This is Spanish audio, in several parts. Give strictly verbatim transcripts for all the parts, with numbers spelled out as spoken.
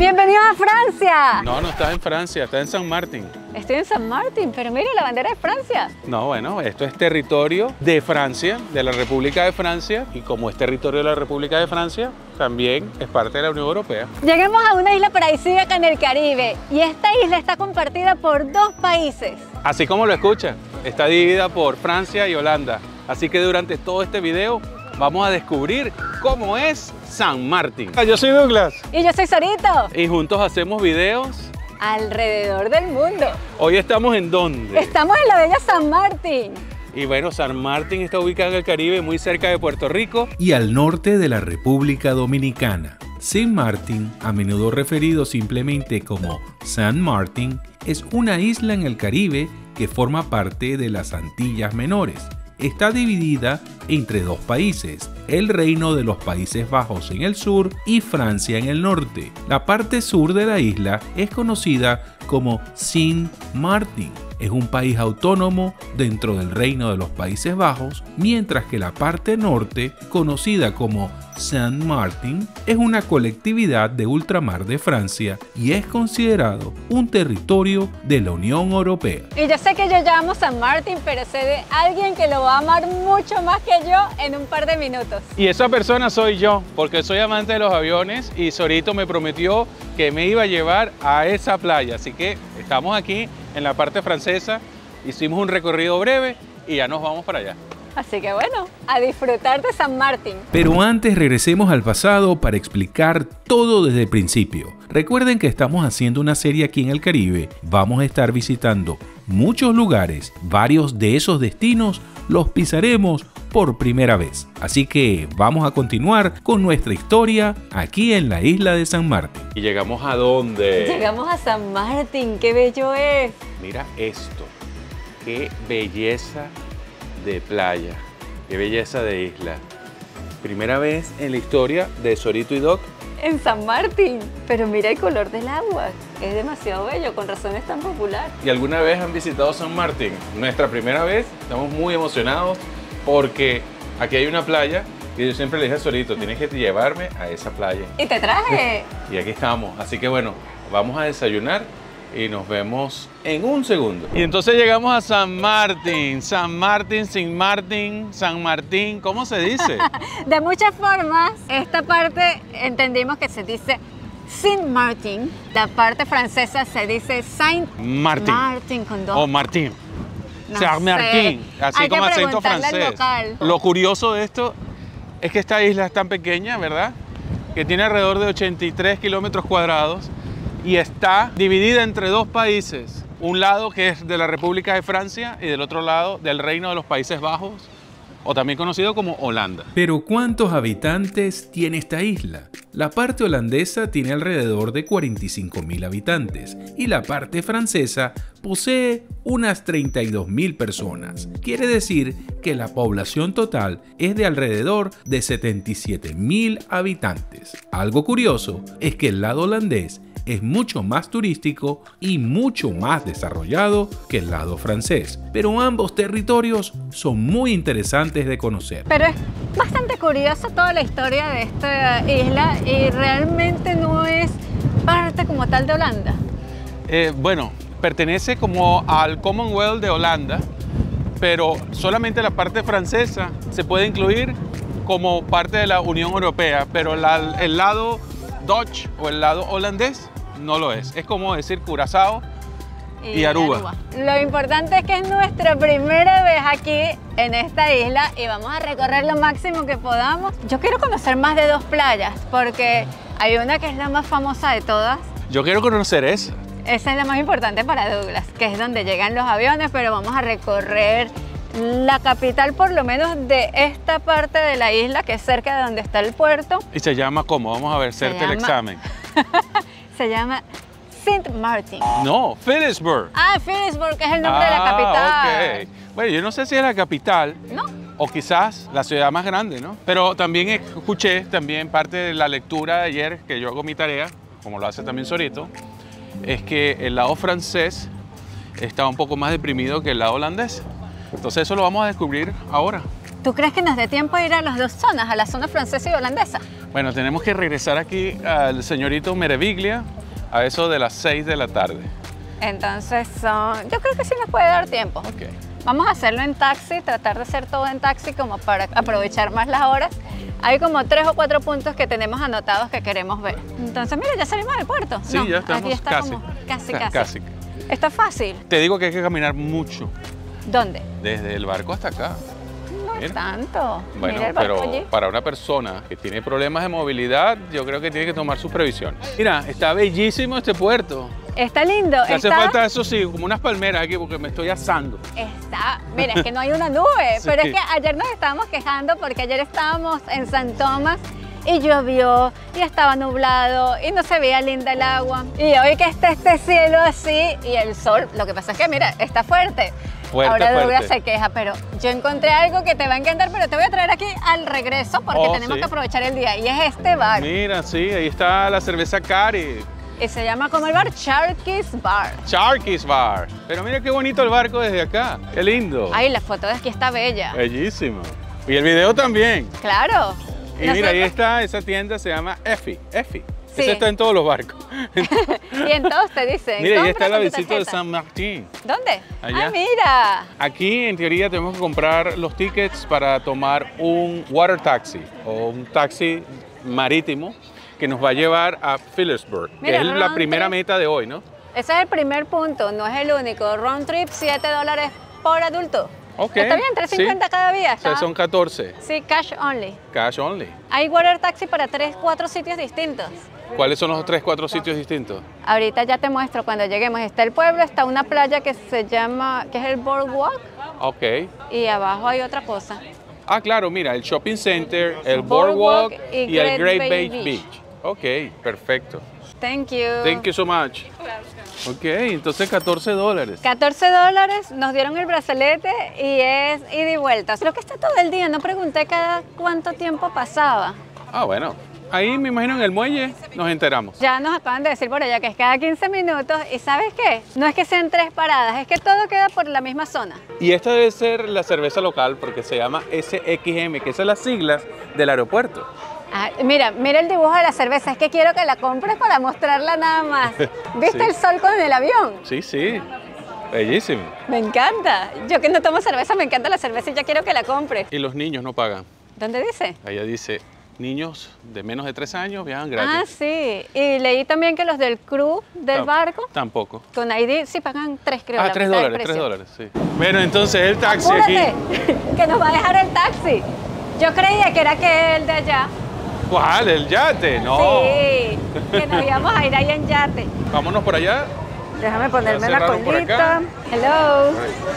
¡Bienvenidos a Francia! No, no estás en Francia, estás en San Martín. Estoy en San Martín, pero mira la bandera de Francia. No, bueno, esto es territorio de Francia, de la República de Francia, y como es territorio de la República de Francia, también es parte de la Unión Europea. Llegamos a una isla paradisíaca en el Caribe, y esta isla está compartida por dos países. Así como lo escuchan, está dividida por Francia y Holanda. Así que durante todo este video vamos a descubrir cómo es San Martín. Yo soy Douglas. Y yo soy Sorito. Y juntos hacemos videos alrededor del mundo. Hoy estamos ¿en dónde? Estamos en la bella San Martín. Y bueno, San Martín está ubicado en el Caribe, muy cerca de Puerto Rico y al norte de la República Dominicana. Saint Martin, a menudo referido simplemente como San Martín, es una isla en el Caribe que forma parte de las Antillas Menores. Está dividida entre dos países, el Reino de los Países Bajos en el sur y Francia en el norte. La parte sur de la isla es conocida como Saint Martin. Es un país autónomo dentro del Reino de los Países Bajos, mientras que la parte norte, conocida como Saint Martin, es una colectividad de ultramar de Francia y es considerado un territorio de la Unión Europea. Y yo sé que yo llamo San Martín, pero sé de alguien que lo va a amar mucho más que yo en un par de minutos. Y esa persona soy yo, porque soy amante de los aviones y Sorito me prometió que me iba a llevar a esa playa. Así que estamos aquí en la parte francesa, hicimos un recorrido breve y ya nos vamos para allá. Así que bueno, a disfrutar de San Martín. Pero antes regresemos al pasado para explicar todo desde el principio. Recuerden que estamos haciendo una serie aquí en el Caribe. Vamos a estar visitando muchos lugares. Varios de esos destinos los pisaremos por primera vez. Así que vamos a continuar con nuestra historia aquí en la isla de San Martín. ¿Y llegamos a dónde? Llegamos a San Martín, qué bello es. Mira esto, qué belleza de playa, qué belleza de isla. Primera vez en la historia de Sorito y Doc en San Martín. Pero mira el color del agua, es demasiado bello, con razón es tan popular. ¿Y alguna vez han visitado San Martín? Nuestra primera vez, estamos muy emocionados porque aquí hay una playa y yo siempre le dije a Sorito, tienes que llevarme a esa playa. Y te traje. Y aquí estamos, así que bueno, vamos a desayunar y nos vemos en un segundo. Y entonces llegamos a San Martín, San Martín, Saint Martín, San Martín, ¿cómo se dice? De muchas formas, esta parte entendimos que se dice Saint Martin, la parte francesa se dice Saint Martín. Martin con dos. O Martín. No Saint Martín, así Hay como que acento preguntarle al francés. local. Lo curioso de esto es que esta isla es tan pequeña, ¿verdad? Que tiene alrededor de ochenta y tres kilómetros cuadrados y está dividida entre dos países. Un lado que es de la República de Francia y del otro lado del Reino de los Países Bajos, o también conocido como Holanda. Pero ¿cuántos habitantes tiene esta isla? La parte holandesa tiene alrededor de cuarenta y cinco mil habitantes y la parte francesa posee unas treinta y dos mil personas. Quiere decir que la población total es de alrededor de setenta y siete mil habitantes. Algo curioso es que el lado holandés es mucho más turístico y mucho más desarrollado que el lado francés, pero ambos territorios son muy interesantes de conocer. Pero es bastante curiosa toda la historia de esta isla y realmente no es parte como tal de Holanda. Eh, bueno, pertenece como al Commonwealth de Holanda, pero solamente la parte francesa se puede incluir como parte de la Unión Europea, pero la, el lado Dutch o el lado holandés no lo es. Es como decir Curazao y, y Aruba. Aruba. Lo importante es que es nuestra primera vez aquí en esta isla y vamos a recorrer lo máximo que podamos. Yo quiero conocer más de dos playas porque hay una que es la más famosa de todas. Yo quiero conocer esa. Esa es la más importante para Douglas, que es donde llegan los aviones, pero vamos a recorrer la capital, por lo menos de esta parte de la isla, que es cerca de donde está el puerto. ¿Y se llama cómo? Vamos a ver, hacerte llama... el examen. Se llama Saint Martin. No, Phillipsburg. Ah, Phillipsburg, que es el nombre ah, de la capital. Okay. Bueno, yo no sé si es la capital. ¿No? O quizás la ciudad más grande, ¿no? Pero también escuché, también parte de la lectura de ayer, que yo hago mi tarea, como lo hace también Sorito, es que el lado francés está un poco más deprimido que el lado holandés. Entonces eso lo vamos a descubrir ahora. ¿Tú crees que nos dé tiempo a ir a las dos zonas, a la zona francesa y holandesa? Bueno, tenemos que regresar aquí al señorito Meraviglia a eso de las seis de la tarde. Entonces, son... yo creo que sí nos puede dar tiempo. Ok. Vamos a hacerlo en taxi, tratar de hacer todo en taxi como para aprovechar más las horas. Hay como tres o cuatro puntos que tenemos anotados que queremos ver. Entonces, mira, ya salimos del puerto. Sí, no, ya estamos aquí está casi. como casi, Ca- casi. casi. Está fácil. Te digo que hay que caminar mucho, ¿Dónde? desde el barco hasta acá. No es Mira. tanto. Bueno, Mira el barco pero allí. para una persona que tiene problemas de movilidad, yo creo que tiene que tomar sus previsiones. Mira, está bellísimo este puerto. Está lindo. Le hace está... falta, eso sí, como unas palmeras aquí porque me estoy asando. Está, mira, es que no hay una nube, Sí. pero es que ayer nos estábamos quejando porque ayer estábamos en San Tomás y llovió y estaba nublado y no se veía linda el agua. Y hoy que está este cielo así y el sol, lo que pasa es que mira, está fuerte. Fuerte, Ahora Douglas fuerte. se queja, pero yo encontré algo que te va a encantar, pero te voy a traer aquí al regreso porque Oh, tenemos sí. que aprovechar el día y es este bar. Mira, sí, ahí está la cerveza Cari. Y se llama como el bar Sharky's Bar. Sharky's Bar. Pero mira qué bonito el barco desde acá. Qué lindo. Ay, la foto de aquí está bella. Bellísimo. Y el video también. Claro. Y mira, ahí Nosotros- está, esa tienda se llama Effie. Effie. Sí. Esa está en todos los barcos. Y en todos te dicen. Mira, ahí "Compra está la con tu visita de tarjeta". San Martín. ¿Dónde? Allá. Ah, mira. Aquí, en teoría, tenemos que comprar los tickets para tomar un water taxi o un taxi marítimo que nos va a llevar a Phillipsburg, Mira, que es la round primera trip. meta de hoy, ¿no? Ese es el primer punto, no es el único. Round trip, siete dólares por adulto. Ok. Está bien, tres cincuenta sí. cada día. O sea, está- son catorce. Sí, cash only. Cash only. Hay water taxi para tres, cuatro sitios distintos. ¿Cuáles son los tres, cuatro sitios distintos? Ahorita ya te muestro cuando lleguemos. Está el pueblo, está una playa que se llama, que es el Boardwalk, Ok. y abajo hay otra cosa. Ah, claro, mira, el shopping center, el Boardwalk boardwalk y y, el Great Great Bay Bay Beach. Beach. Ok, perfecto. Thank you. Thank you so much. Ok, entonces catorce dólares. catorce dólares, nos dieron el brazalete y es ida y vuelta. Lo que está todo el día, no pregunté cada cuánto tiempo pasaba. Ah, bueno. Ahí me imagino en el muelle nos enteramos. Ya nos acaban de decir por allá que es cada quince minutos y ¿sabes qué? No es que sean tres paradas, es que todo queda por la misma zona. Y esta debe ser la cerveza local porque se llama S X M, que son las siglas del aeropuerto. Ah, mira, mira el dibujo de la cerveza, es que quiero que la compres para mostrarla nada más. ¿Viste Sí. el sol con el avión? Sí, sí. Bellísimo. Me encanta. Yo que no tomo cerveza, me encanta la cerveza y ya quiero que la compres. Y los niños no pagan. ¿Dónde dice? Allá dice, niños de menos de tres años viajan Ah, gratis. sí. Y leí también que los del crew del Tam- barco Tampoco. con I D sí pagan tres, creo. Ah, la tres mitad del dólares, tres precio. dólares, sí. Bueno, entonces el taxi ¡Apúrate! aquí. Que nos va a dejar el taxi. Yo creía que era que el de allá. ¿Cuál? ¿El yate? No. Sí, que nos íbamos a ir ahí en yate. Vámonos por allá. Déjame ponerme la cerraron por colita. acá. Hello.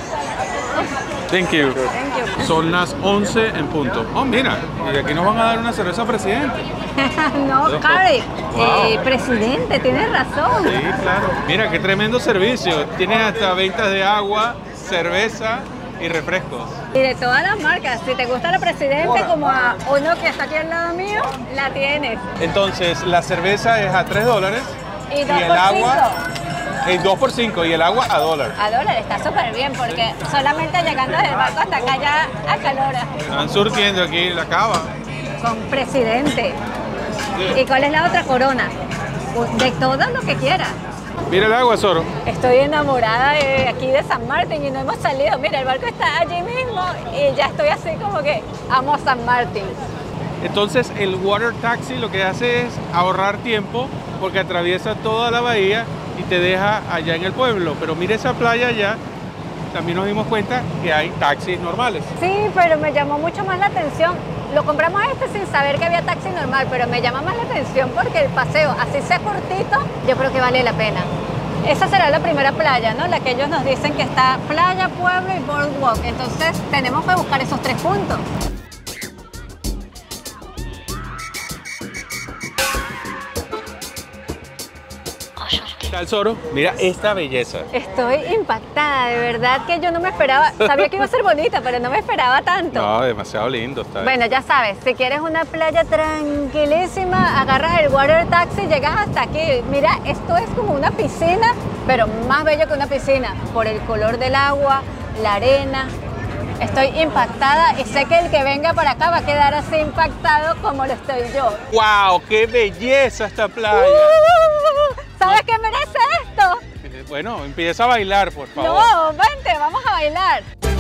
Thank you. Thank you. Son las once en punto. Oh, mira, y aquí nos van a dar una cerveza presidente. No, Dos Cari. Wow. Eh, presidente, tienes razón. Sí, claro. Mira, qué tremendo servicio. Tienes hasta ventas de agua, cerveza y refrescos. Y de todas las marcas, si te gusta la presidente como a uno que está aquí al lado mío, la tienes. Entonces, la cerveza es a tres dólares Y dos el por agua es dos por cinco y el agua a dólar. A dólar está súper bien porque solamente llegando del barco hasta acá ya acalora. Están surtiendo aquí la cava. Con presidente. ¿Y cuál es la otra? Corona. De todo lo que quieras. Mira el agua, Zoro. Estoy enamorada de aquí de San Martín y no hemos salido. Mira, el barco está allí mismo y ya estoy así como que amo San Martín. Entonces, el water taxi lo que hace es ahorrar tiempo porque atraviesa toda la bahía y te deja allá en el pueblo. Pero mira esa playa allá, también nos dimos cuenta que hay taxis normales. Sí, pero me llamó mucho más la atención. Lo compramos este sin saber que había taxi normal, pero me llama más la atención porque el paseo, así sea cortito, yo creo que vale la pena. Esa será la primera playa, ¿no? La que ellos nos dicen que está playa, pueblo y boardwalk. Entonces tenemos que buscar esos tres puntos. ¿Qué tal, Zoro? Mira esta belleza. Estoy impactada, de verdad que yo no me esperaba. Sabía que iba a ser bonita, pero no me esperaba tanto. No, demasiado lindo está. Bueno, ya sabes, si quieres una playa tranquilísima, agarras el water taxi y llegas hasta aquí. Mira, esto es como una piscina, pero más bello que una piscina, por el color del agua, la arena. Estoy impactada y sé que el que venga para acá va a quedar así impactado como lo estoy yo. ¡Wow! ¡Qué belleza esta playa! Uh, ¿Sabes qué merece esto? Bueno, empieza a bailar, por favor. No, vente, vamos a bailar.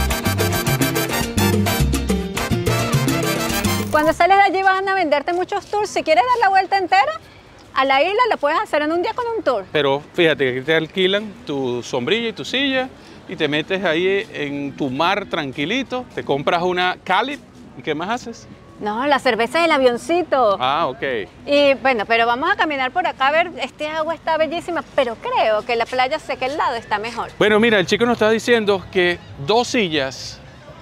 Cuando sales de allí van a venderte muchos tours. Si quieres dar la vuelta entera a la isla, lo puedes hacer en un día con un tour. Pero fíjate que aquí te alquilan tu sombrilla y tu silla y te metes ahí en tu mar tranquilito, te compras una Cali y ¿qué más haces? No, la cerveza del avioncito. Ah, ok. Y bueno, pero vamos a caminar por acá a ver, este agua está bellísima, pero creo que la playa seca al lado está mejor. Bueno, mira, el chico nos está diciendo que dos sillas,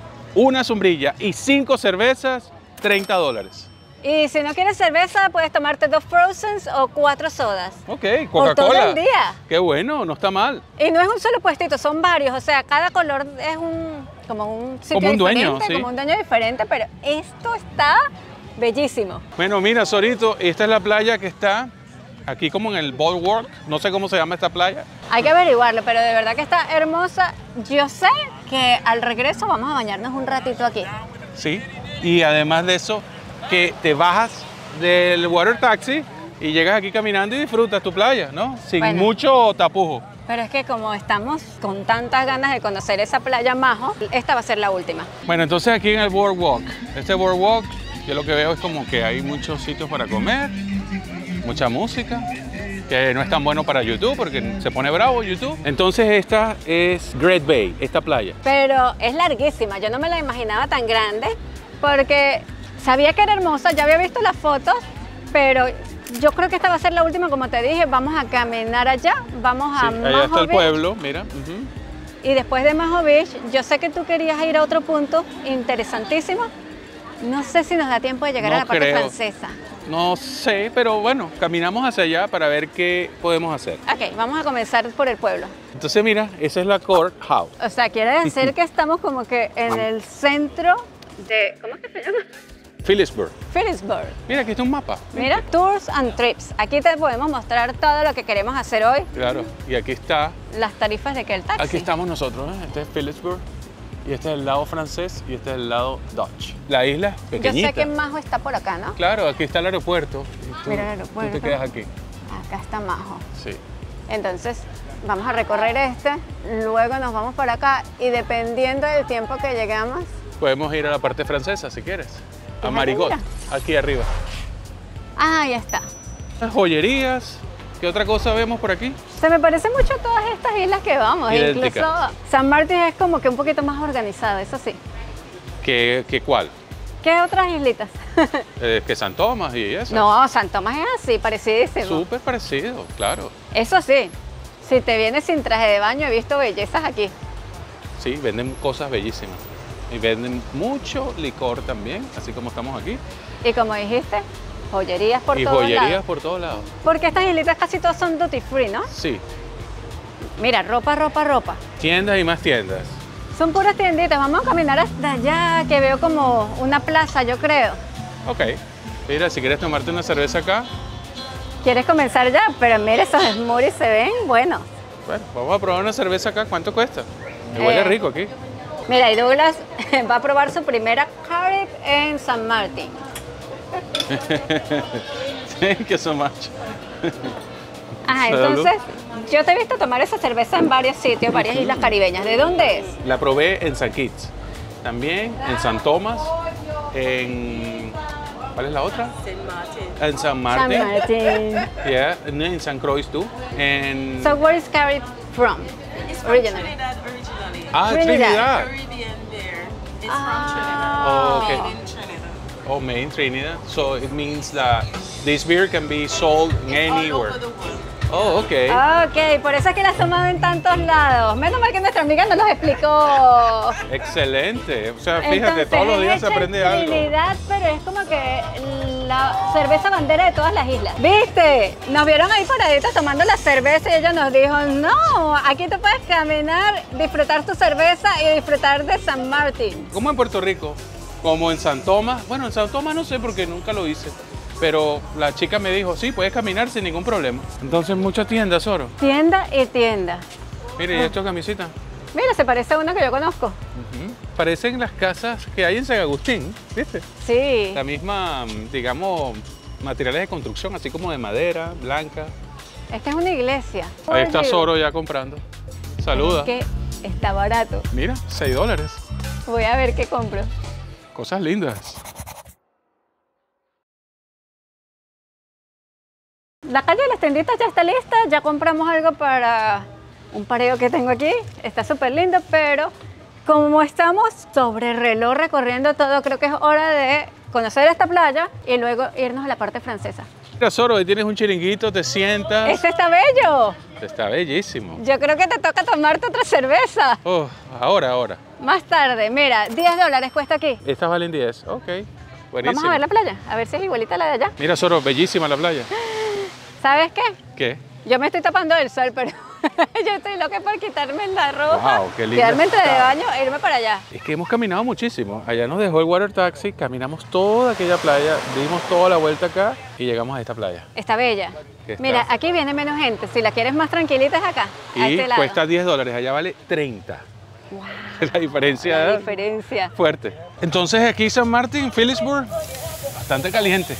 una sombrilla y cinco cervezas, treinta dólares. Y si no quieres cerveza, puedes tomarte dos Frozens o cuatro sodas. Ok, Por Coca-Cola. todo el día. Qué bueno, no está mal. Y no es un solo puestito, son varios. O sea, cada color es un como un sitio Como un dueño, diferente, sí. como un dueño diferente, pero esto está bellísimo. Bueno, mira, Sorito, esta es la playa que está aquí como en el Boardwalk. No sé cómo se llama esta playa. Hay que averiguarlo, pero de verdad que está hermosa. Yo sé que al regreso vamos a bañarnos un ratito aquí. Sí. Y además de eso, que te bajas del water taxi y llegas aquí caminando y disfrutas tu playa, ¿no? Sin Bueno. mucho tapujo. Pero es que como estamos con tantas ganas de conocer esa playa Majo, esta va a ser la última. Bueno, entonces aquí en el Boardwalk, este Boardwalk, yo lo que veo es como que hay muchos sitios para comer, mucha música, que no es tan bueno para YouTube porque se pone bravo YouTube. Entonces esta es Great Bay, esta playa. Pero es larguísima, yo no me la imaginaba tan grande porque sabía que era hermosa, ya había visto las fotos, pero yo creo que esta va a ser la última, como te dije, vamos a caminar allá, vamos a Sí, Maho allá está el Beach, pueblo, mira. Ujú. y después de Maho Beach, yo sé que tú querías ir a otro punto interesantísimo, no sé si nos da tiempo de llegar No a la parte creo. francesa. No sé, pero bueno, caminamos hacia allá para ver qué podemos hacer. Ok, vamos a comenzar por el pueblo. Entonces mira, esa es la courthouse. O sea, quiere decir que estamos como que en el centro de, ¿cómo es que se llama? Phillipsburg. Phillipsburg. Mira, aquí está un mapa. Mira, Tours and Trips. Aquí te podemos mostrar todo lo que queremos hacer hoy. Claro, y aquí está, Las tarifas de que el taxi. aquí estamos nosotros, ¿eh? Este es Phillipsburg, y este es el lado francés, y este es el lado Dutch. La isla es Yo pequeñita. sé que Majo está por acá, ¿no? Claro, aquí está el aeropuerto. y tú- Mira el aeropuerto. Tú te quedas aquí. Acá está Majo. Sí. Entonces, vamos a recorrer este, luego nos vamos por acá y dependiendo del tiempo que llegamos, Podemos ir a la parte francesa si quieres. A Fíjate, Marigot, mira. aquí arriba. ah, ahí está. Las joyerías. ¿Qué otra cosa vemos por aquí? Se me parece mucho a todas estas islas que vamos. Idéntica. Incluso San Martín es como que un poquito más organizado, eso sí. ¿Qué, qué cuál? ¿Qué otras islitas? Eh, que San Tomás y eso. No, San Tomás es así, parecidísimo. Súper parecido, claro. Eso sí, si te vienes sin traje de baño, he visto bellezas aquí. Sí, venden cosas bellísimas. Y venden mucho licor también, así como estamos aquí. Y como dijiste, joyerías por y todos joyerías lados. por todos lados. Porque estas islitas casi todas son duty free, ¿no? Sí, Mira, ropa, ropa, ropa. tiendas y más tiendas. Son puras tienditas. Vamos a caminar hasta allá, que veo como una plaza, yo creo. Ok. Mira, si quieres tomarte una cerveza acá, ¿Quieres comenzar ya? Pero mira, esos smoothies se ven buenos. bueno, vamos a probar una cerveza acá. ¿Cuánto cuesta? Me huele Eh. rico aquí. Mira, y Douglas va a probar su primera Carib en San Martín. Thank you so much. Ajá, Salud. entonces, yo te he visto tomar esa cerveza en varios sitios, varias islas caribeñas. ¿De dónde es? La probé en San Kitts. También en San Tomás. En... ¿Cuál es la otra? En San Martín. San Martín. Yeah, and then in San Croix too. En... So where is Carib from? It's from Originally. Trinidad originally. ah, Trinidad. Trinidad. Caribbean beer. It's Ah. Oh, okay. from Trinidad. Made in Trinidad. Oh, made in Trinidad. So it means that this beer can be sold All anywhere. over the world. Oh, okay. Ok, por eso es que la has tomado en tantos lados. Menos mal que nuestra amiga nos los explicó. Excelente. O sea, fíjate, Entonces, todos los días es se hecha aprende en algo. Trinidad, pero es como que la cerveza bandera de todas las islas. ¿Viste? Nos vieron ahí paraditas tomando la cerveza y ella nos dijo, no, aquí tú puedes caminar, disfrutar tu cerveza y disfrutar de San Martín. Como en Puerto Rico, como en San Tomás. Bueno, en San Tomás no sé porque nunca lo hice. Pero la chica me dijo, sí, puedes caminar sin ningún problema. Entonces, muchas tiendas, Oro. Tienda y tienda. Mire, ¿y esto es camisita? Mira, se parece a una que yo conozco. Ujú. Parecen las casas que hay en San Agustín, ¿viste? Sí. La misma, digamos, materiales de construcción, así como de madera, blanca. Esta es una iglesia. Ahí está Oye, Soro ya comprando. Saluda. Es que está barato. Mira, seis dólares. Voy a ver qué compro. Cosas lindas. La calle de las tienditas ya está lista, ya compramos algo para un pareo que tengo aquí, está súper lindo, pero como estamos sobre reloj recorriendo todo, creo que es hora de conocer esta playa y luego irnos a la parte francesa. Mira, Soro, ahí tienes un chiringuito, te sientas. ¡Este está bello! Está bellísimo. Yo creo que te toca tomarte otra cerveza. Oh, ahora, ahora. Más tarde, mira, diez dólares cuesta aquí. Estas valen diez. Ok, buenísimo. Vamos a ver la playa, a ver si es igualita a la de allá. Mira, Soro, bellísima la playa. ¿Sabes qué? ¿Qué? Yo me estoy tapando del sol, pero yo estoy loca por quitarme la ropa, Wow, qué linda quedarme entre de está. baño e irme para allá. Es que hemos caminado muchísimo. Allá nos dejó el water taxi, caminamos toda aquella playa, dimos toda la vuelta acá y llegamos a esta playa. Está bella. ¿Qué está? Mira, aquí viene menos gente. Si la quieres más tranquilita es acá, a Y este lado. cuesta diez dólares, allá vale treinta. Wow, La diferencia la es diferencia. fuerte. Entonces aquí San Martín, Phillipsburg, bastante caliente.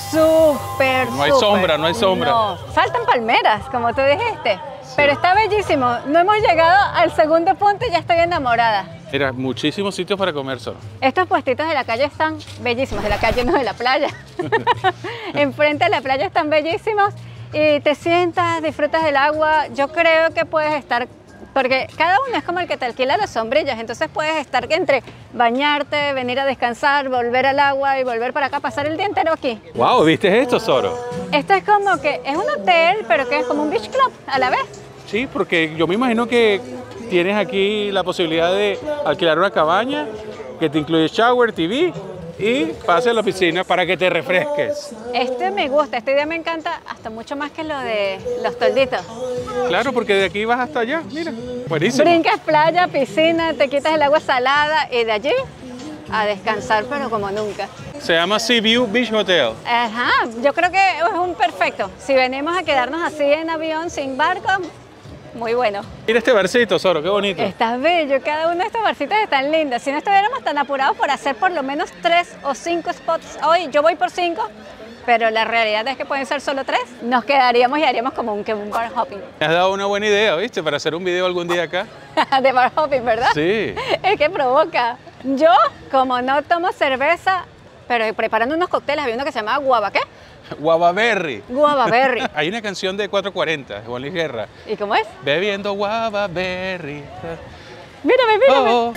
Súper, No hay súper. sombra, no hay sombra. No, faltan palmeras, como tú dijiste. Pero está bellísimo. No hemos llegado al segundo punto y ya estoy enamorada. Mira, muchísimos sitios para comer solo. Estos puestitos de la calle están bellísimos, de la calle no de la playa. Enfrente de la playa están bellísimos y te sientas, disfrutas del agua. Yo creo que puedes estar, porque cada uno es como el que te alquila las sombrillas, entonces puedes estar entre bañarte, venir a descansar, volver al agua y volver para acá, pasar el día entero aquí. Wow, ¿viste esto, Soro? Esto es como que es un hotel, pero que es como un beach club a la vez. Sí, porque yo me imagino que tienes aquí la posibilidad de alquilar una cabaña que te incluye shower, T V y pase a la piscina para que te refresques. Este me gusta, esta idea me encanta hasta mucho más que lo de los tolditos. Claro, porque de aquí vas hasta allá, mira, buenísimo. Brincas playa, piscina, te quitas el agua salada y de allí a descansar, pero como nunca. Se llama Sea View Beach Hotel. Ajá, yo creo que es un perfecto. Si venimos a quedarnos así en avión, sin barco, muy bueno. Mira este barcito, Soro, qué bonito. Está bello, cada uno de estos barcitos están lindos. Si no estuviéramos tan apurados por hacer por lo menos tres o cinco spots hoy, yo voy por cinco, pero la realidad es que pueden ser solo tres, nos quedaríamos y haríamos como un, que un bar hopping. Me has dado una buena idea, ¿viste? Para hacer un video algún día acá. De bar hopping, ¿verdad? Sí. Es que provoca. Yo, como no tomo cerveza, pero preparando unos cócteles, había uno que se llamaba guava, ¿qué? Guava Berry. Guava berry. Hay una canción de cuatro cuarenta, de Juan Luis Guerra. ¿Y cómo es? Bebiendo guava berry. Mírame, mírame. Oh.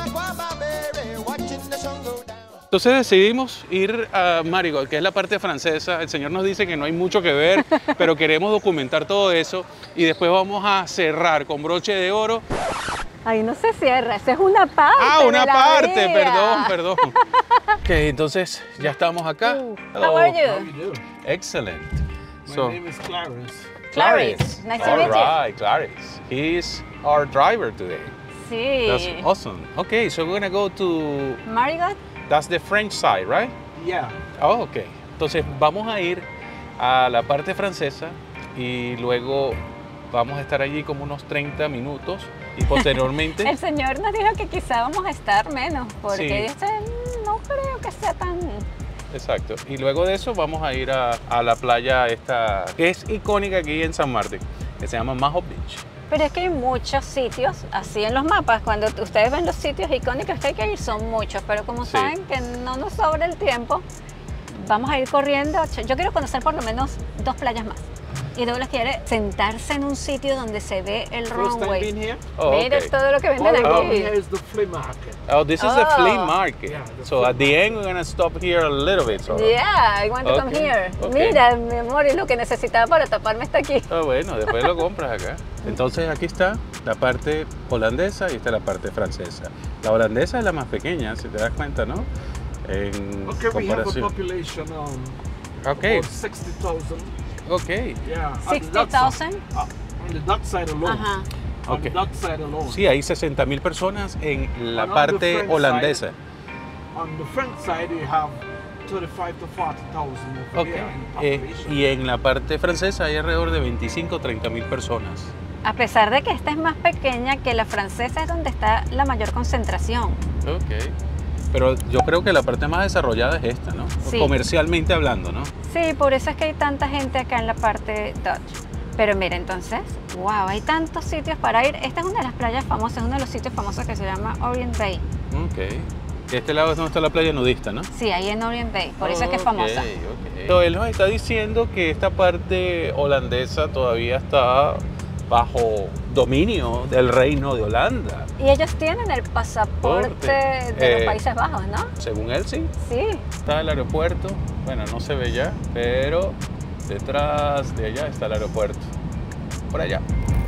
Entonces decidimos ir a Marigot, que es la parte francesa. El señor nos dice que no hay mucho que ver, pero queremos documentar todo eso y después vamos a cerrar con broche de oro. Ahí no se cierra, esa es una parte. Ah, de una la parte, vida. perdón, perdón. Ok, entonces ya estamos acá. How are How you? you do? Excellent. My So, name is Clarence. Clarice. Nice to All meet you. right, Clarice. He's our driver today. Sí. That's awesome. Okay, so we're gonna go to, Marigot. that's the French side, right? Yeah. Oh, ok. Entonces vamos a ir a la parte francesa y luego vamos a estar allí como unos treinta minutos y posteriormente... El señor nos dijo que quizá vamos a estar menos, porque Sí. dice, "Mm, no creo que sea tan... Exacto. Y luego de eso vamos a ir a, a la playa esta, que es icónica aquí en San Martín, que se llama Maho Beach. Pero es que hay muchos sitios, así en los mapas, cuando ustedes ven los sitios icónicos que hay que ir, son muchos, pero como Sí. saben que no nos sobra el tiempo, vamos a ir corriendo. Yo quiero conocer por lo menos dos playas más. Y Douglas quiere sentarse en un sitio donde se ve el First time runway. being here? Oh, Mira okay. todo lo que venden All around aquí. here is the flea market. Oh, this is the Oh. flea market. Yeah, the So flea at the end we're gonna stop here a little bit. So. Yeah, I want to come Okay, here. okay. Mira, mi amor, y lo que necesitaba para taparme está aquí. Ah, bueno, después lo compras acá. Entonces aquí está la parte holandesa y está la parte francesa. La holandesa es la más pequeña, si te das cuenta, ¿no? En Okay, we have a comparación. population um, Okay, about sixty thousand. okay. Yeah. on the sixty Dutch thousand? side. Uh, on the Dutch side alone. Ajá. On Okay. the Dutch side alone. Sí, hay sesenta mil personas en la And on the parte French holandesa. side, on the French side, we have thirty-five to forty thousand over Okay. here in Eh, population. y en la parte francesa hay alrededor de veinticinco a treinta mil personas. A pesar de que esta es más pequeña que la francesa, es donde está la mayor concentración. Ok. Pero yo creo que la parte más desarrollada es esta, ¿no? Sí. Comercialmente hablando, ¿no? Sí, por eso es que hay tanta gente acá en la parte Dutch. Pero mira, entonces, wow, hay tantos sitios para ir. Esta es una de las playas famosas, uno de los sitios famosos que se llama Orient Bay. Ok. Este lado es donde está la playa nudista, ¿no? Sí, ahí en Orient Bay, por eso es que es famosa. Ok, ok. Pero él nos está diciendo que esta parte holandesa todavía está bajo dominio del Reino de Holanda. Y ellos tienen el pasaporte de Eh, los Países Bajos, ¿no? Según él, sí. Sí. Está el aeropuerto. Bueno, no se ve ya, pero detrás de allá está el aeropuerto. Por allá.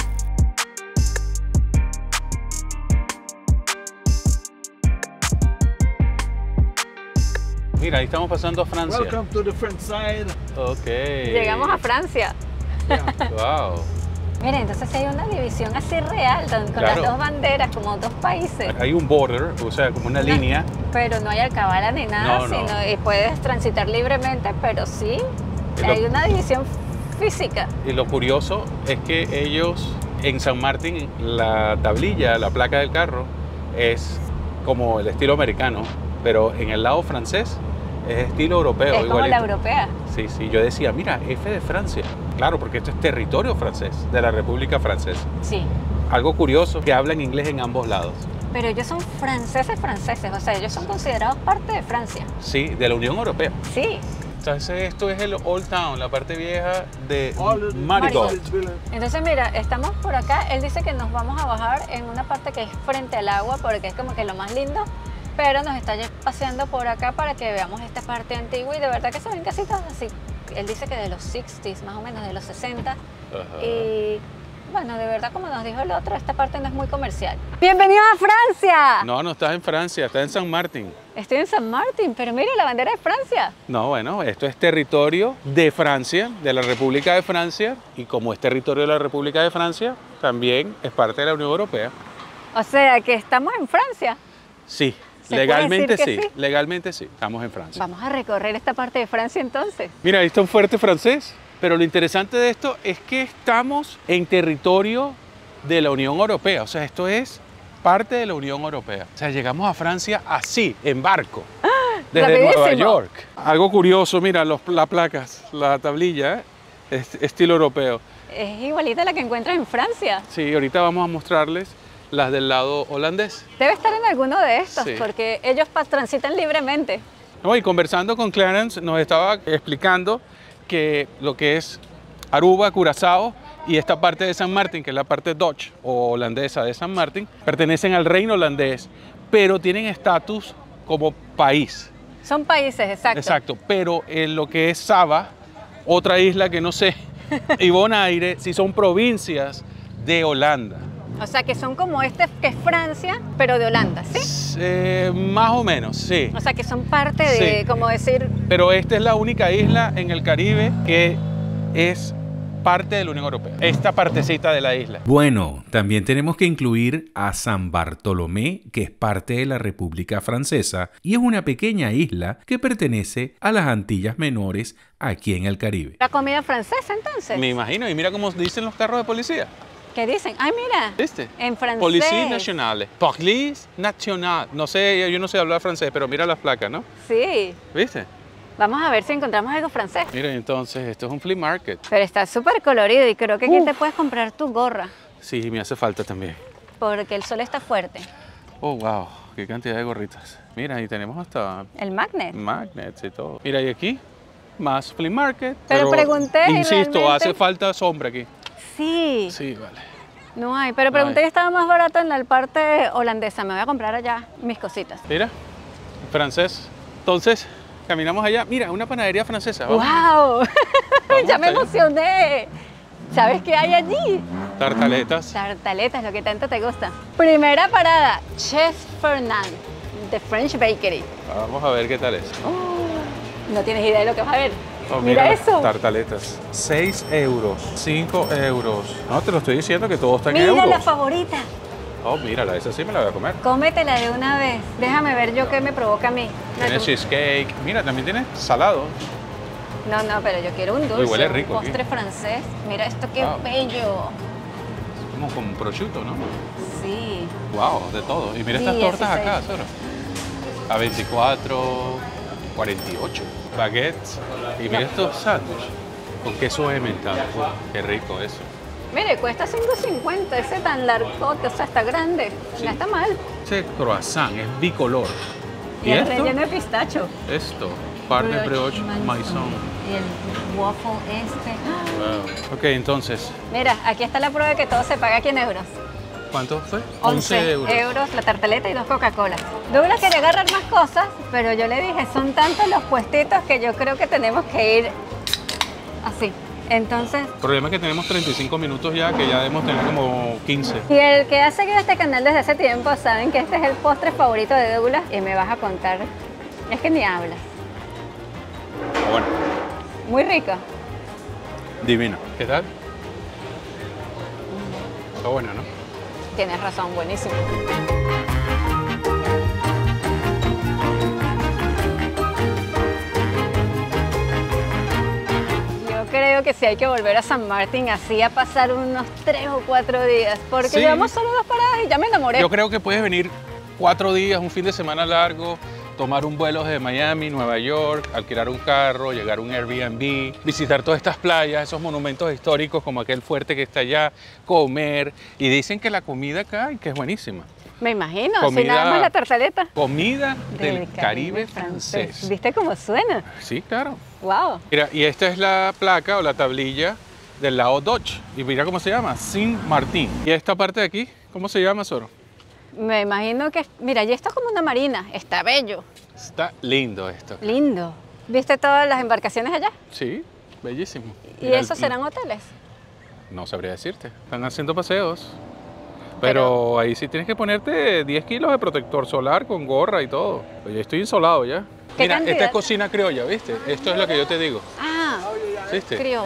Mira, ahí estamos pasando a Francia. Welcome to the French side. Ok. Llegamos a Francia. Yeah. Wow. Mira, entonces sí hay una división así real, con Claro. las dos banderas, como dos países. Hay un border, o sea, como una línea. Pero no hay alcabala ni nada, No, no. sino y puedes transitar libremente, pero sí Y lo- hay una división física. Y lo curioso es que ellos en San Martín, la tablilla, la placa del carro, es como el estilo americano, pero en el lado francés es estilo europeo. Es como igualito. la europea. Sí, sí, yo decía, mira, F de Francia. Claro, porque esto es territorio francés, de la República Francesa. Sí. Algo curioso, que hablan inglés en ambos lados. Pero ellos son franceses franceses, o sea, ellos son considerados parte de Francia. Sí, de la Unión Europea. Sí. Entonces esto es el Old Town, la parte vieja de All of the Marigold. Marigold Village. Entonces, mira, estamos por acá. Él dice que nos vamos a bajar en una parte que es frente al agua, porque es como que lo más lindo. Pero nos está lle- paseando por acá para que veamos esta parte antigua y de verdad que se ven casitas así. Él dice que de los sesenta, más o menos, de los sesenta. Ajá. Y bueno, de verdad, como nos dijo el otro, esta parte no es muy comercial. ¡Bienvenido a Francia! No, no estás en Francia, estás en San Martín. Estoy en San Martín, pero mira la bandera de Francia. No, bueno, esto es territorio de Francia, de la República de Francia, y como es territorio de la República de Francia, también es parte de la Unión Europea. O sea, que estamos en Francia. Sí, ¿Se puede legalmente decir sí, que sí? legalmente sí, estamos en Francia. Vamos a recorrer esta parte de Francia entonces. Mira, ahí está un fuerte francés, pero lo interesante de esto es que estamos en territorio de la Unión Europea, o sea, esto es parte de la Unión Europea. O sea, llegamos a Francia así, en barco, desde rapidísimo. Nueva York. Algo curioso, mira, los, las placas, la tablilla, ¿eh? Es estilo europeo. Es igualita a la que encuentras en Francia. Sí, ahorita vamos a mostrarles las del lado holandés. Debe estar en alguno de estos, Sí. porque ellos pa- transitan libremente. No, y conversando con Clarence nos estaba explicando que lo que es Aruba, Curazao y esta parte de San Martín, que es la parte Dutch o holandesa de San Martín, pertenecen al reino holandés, pero tienen estatus como país. Son países, exacto. Exacto, pero en lo que es Saba, otra isla que no sé, y Bonaire, sí son provincias de Holanda. O sea, que son como este, que es Francia, pero de Holanda, ¿sí? Eh, más o menos, sí. O sea, que son parte de, Sí. como decir, Pero esta es la única isla en el Caribe que es parte de la Unión Europea. Esta partecita de la isla. Bueno, también tenemos que incluir a San Bartolomé, que es parte de la República Francesa y es una pequeña isla que pertenece a las Antillas Menores aquí en el Caribe. la comida francesa entonces. Me imagino. Y mira cómo dicen los carros de policía. ¿Qué dicen? Ay, mira, ¿Viste? en francés. Police Nationale. Police Nationale. No sé, yo no sé hablar francés, pero mira las placas, ¿no? Sí. ¿Viste? Vamos a ver si encontramos algo francés. Mira, entonces, esto es un flea market. Pero está súper colorido y creo que aquí te puedes comprar tu gorra, Sí, me hace falta también. porque el sol está fuerte. Oh, wow. Qué cantidad de gorritas. Mira, y tenemos hasta El magnet. magnets y todo. Mira, y aquí, más flea market. Pero pregunté y Insisto, realmente- hace falta sombra aquí. Sí. Sí, vale. No hay, pero pregunté hay. y estaba más barato en la parte holandesa. Me voy a comprar allá mis cositas. Mira, francés. Entonces, caminamos allá. Mira, una panadería francesa. Vamos. ¡Wow! ya me allá. emocioné. ¿Sabes qué hay allí? Tartaletas. Tartaletas, lo que tanto te gusta. Primera parada, Chef Fernand, de French Bakery. Vamos a ver qué tal es. No tienes idea de lo que vas a ver. Oh, mira, las eso. Tartaletas. seis euros. cinco euros. No, te lo estoy diciendo que todo está en Mira euros. la favorita. Oh, mírala, esa sí me la voy a comer. Cómetela de una vez. Déjame ver yo qué me provoca a mí. No, Tiene tú- cheesecake. Mira, también tiene salado. no, no, pero yo quiero un dulce. Uy, huele un rico aquí. postre francés. Mira esto, qué Wow. bello. como con prosciutto, ¿no? Sí. Wow, de todo. Y mira Sí, estas tortas así se acá, dice. Soro. A veinticuatro, cuarenta y ocho. Baguettes. Y mira estos sándwiches con queso emmental. Oh, qué rico eso. Mire, cuesta cinco cincuenta, ese tan largote, o sea, está grande. Sí. No está mal. Ese croissant es bicolor. Y, el relleno de pistacho. Esto, par de brioche maison. Y el waffle este. Wow. Ok, entonces, Mira, aquí está la prueba de que todo se paga aquí en euros. ¿cuánto fue? once euros la tartaleta y dos Coca-Cola. Douglas quería agarrar más cosas, pero yo le dije, son tantos los puestitos que yo creo que tenemos que ir así. Entonces, El problema es que tenemos treinta y cinco minutos ya, que ya debemos tener como quince. y el que ha seguido este canal desde hace tiempo saben que este es el postre favorito de Douglas y me vas a contar. Es que ni hablas. Bueno, Muy rico. divino. ¿Qué tal? Está bueno, ¿no? Tienes razón, buenísimo. Yo creo que sí hay que volver a San Martín así a pasar unos tres o cuatro días, porque Sí. llevamos solo dos paradas y ya me enamoré. Yo creo que puedes venir cuatro días, un fin de semana largo, tomar un vuelo desde Miami, Nueva York, alquilar un carro, llegar a un Airbnb, visitar todas estas playas, esos monumentos históricos como aquel fuerte que está allá, comer. Y dicen que la comida acá que es buenísima. Me imagino, si Comida- nada más la tartaleta. Comida del, Caribe, francés. ¿Viste cómo suena? Sí, claro. Wow. Mira, y esta es la placa o la tablilla del lado Dutch. Y mira cómo se llama, Saint Martin. Y esta parte de aquí, ¿cómo se llama, Soro? Me imagino que, mira, ya esto es como una marina, está bello, Está lindo esto. lindo. ¿Viste todas las embarcaciones allá? Sí, bellísimo. ¿Y Mira, esos el- serán hoteles? No sabría decirte. Están haciendo paseos. Pero, ahí sí tienes que ponerte diez kilos de protector solar con gorra y todo. Oye, estoy insolado ya. ¿Qué Mira, esta cantidad? es cocina criolla, ¿viste? Esto es lo que yo te digo. Ah, ¿Viste? criol.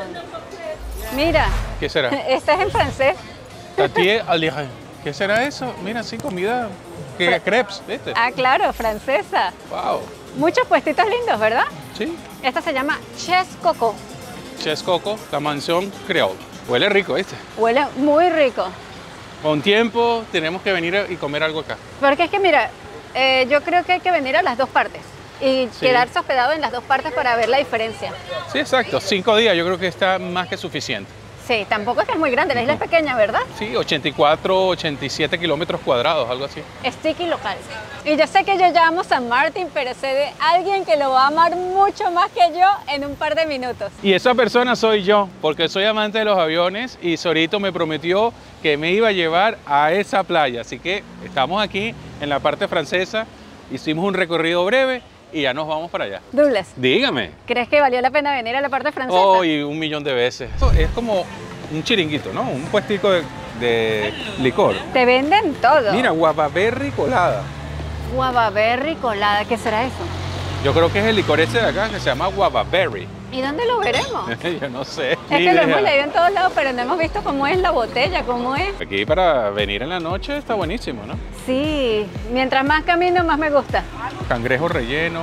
Mira, ¿Qué será? este es en francés. Tatié Alirén. ¿Qué será eso? Mira, sí, comida. Que crepes, ¿viste? Ah, claro, francesa. Wow. Muchos puestitos lindos, ¿verdad? Sí. Esta se llama Ches Coco. Ches Coco, la mansión creole. Huele rico, ¿viste? Huele muy rico. Con tiempo tenemos que venir y comer algo acá. Porque es que, mira, eh, yo creo que hay que venir a las dos partes y Sí. quedarse hospedado en las dos partes para ver la diferencia. Sí, exacto. Cinco días yo creo que está más que suficiente. Sí, tampoco es que es muy grande, la isla es pequeña, ¿verdad? Sí, ochenta y cuatro, ochenta y siete kilómetros cuadrados, algo así. Sticky local. Y yo sé que yo llamo San Martín, pero sé de alguien que lo va a amar mucho más que yo en un par de minutos. Y esa persona soy yo, porque soy amante de los aviones y Sorito me prometió que me iba a llevar a esa playa. Así que estamos aquí en la parte francesa, hicimos un recorrido breve y ya nos vamos para allá. Douglas, Dígame. ¿crees que valió la pena venir a la parte francesa? Oh, y un millón de veces. Esto es como un chiringuito, ¿no? Un puestico de, de licor. Te venden todo. Mira, guavaberry colada. Guavaberry colada, ¿qué será eso? Yo creo que es el licor ese de acá que se llama guavaberry. ¿Y dónde lo veremos? Yo no sé. Es ni que lo hemos idea. leído en todos lados, pero no hemos visto cómo es la botella, cómo es. Aquí para venir en la noche está buenísimo, ¿no? Sí, mientras más camino, más me gusta. Cangrejo relleno,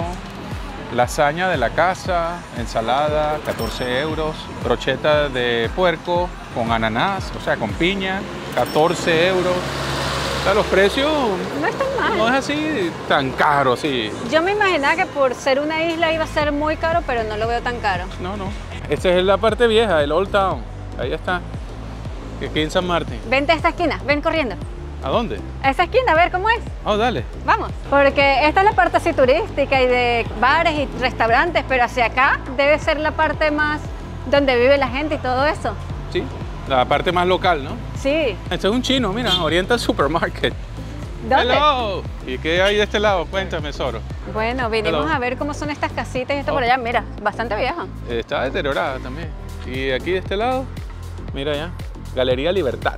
lasaña de la casa, ensalada, catorce euros, brocheta de puerco con ananás, o sea, con piña, catorce euros. O sea, los precios No es tan mal. no es así tan caro, sí. Yo me imaginaba que por ser una isla iba a ser muy caro, pero no lo veo tan caro. No, no. Esta es la parte vieja, el Old Town. Ahí está. Aquí en San Martín. Vente a esta esquina, ven corriendo. ¿A dónde? A esa esquina, a ver cómo es. Oh, dale. Vamos. Porque esta es la parte así turística y de bares y restaurantes, pero hacia acá debe ser la parte más donde vive la gente y todo eso. Sí, la parte más local, ¿no? Sí. Este es un chino, mira, Oriental Supermarket. ¿Dónde? Hello. ¿Y qué hay de este lado? Cuéntame, Soro. Bueno, vinimos Hello. a ver cómo son estas casitas y esto Oh. por allá. Mira, bastante vieja. Está deteriorada también. Y aquí de este lado, mira ya, Galería Libertad.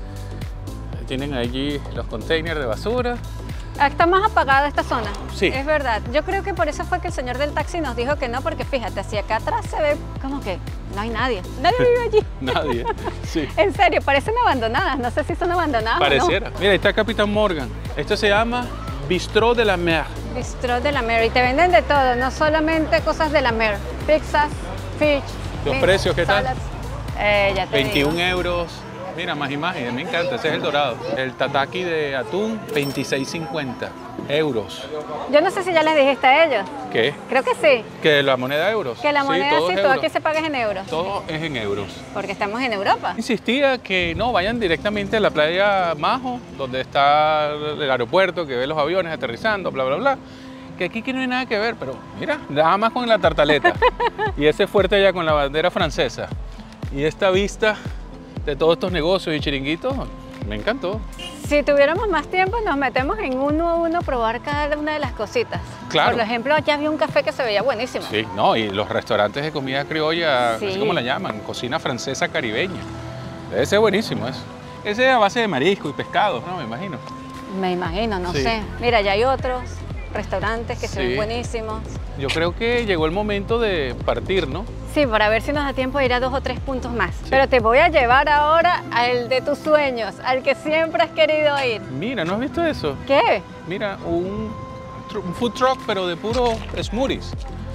Tienen allí los containers de basura. Está más apagada esta zona. Sí. Es verdad. Yo creo que por eso fue que el señor del taxi nos dijo que no, porque fíjate, hacia acá atrás se ve como que no hay nadie. Nadie vive allí. Nadie. Sí. En serio, parecen abandonadas. No sé si son abandonadas Pareciera. o no. Mira, ahí está Capitán Morgan. Esto se llama Bistrot de la Mer. Bistro de la Mer. Y te venden de todo, no solamente cosas de la Mer. Pizzas, fish. ¿Los meat, precios qué tal? salads. Eh, ya te veintiún digo. euros. Mira, más imágenes, me encanta, ese es el dorado. El tataki de atún, veintiséis cincuenta euros. Yo no sé si ya les dijiste a ellos. ¿Qué? Creo que sí. Que la moneda euros. Que la moneda todo sí, es todo euro. aquí se paga en euros. Todo es en euros. Porque estamos en Europa. Insistía que no vayan directamente a la playa Majo, donde está el aeropuerto, que ve los aviones aterrizando, bla, bla, bla. Que aquí que no hay nada que ver, pero mira, nada más con la tartaleta. Y ese fuerte allá con la bandera francesa. Y esta vista de todos estos negocios y chiringuitos, me encantó. Si tuviéramos más tiempo, nos metemos en uno a uno a probar cada una de las cositas. Claro. Por ejemplo, allá había un café que se veía buenísimo. Sí, no, y los restaurantes de comida criolla, Sí. no sé cómo la llaman, cocina francesa caribeña. Debe ser buenísimo eso. Ese es a base de marisco y pescado, ¿no? Me imagino. Me imagino, no Sí. sé. Mira, ya hay otros restaurantes que se Sí. ven buenísimos. Yo creo que llegó el momento de partir, ¿no? Sí, para ver si nos da tiempo de ir a dos o tres puntos más. Pero te voy a llevar ahora al de tus sueños, al que siempre has querido ir. Mira, ¿no has visto eso? ¿Qué? Mira, un, tru- un food truck, pero de puro smoothies.